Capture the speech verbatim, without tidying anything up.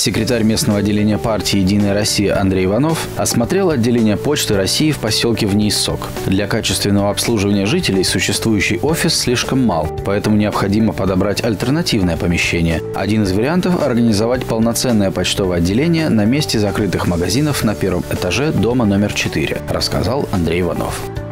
Секретарь местного отделения партии «Единая Россия» Андрей Иванов осмотрел отделение Почты России в поселке Внеиссок. Для качественного обслуживания жителей существующий офис слишком мал, поэтому необходимо подобрать альтернативное помещение. Один из вариантов – организовать полноценное почтовое отделение на месте закрытых магазинов на первом этаже дома номер четыре, рассказал Андрей Иванов.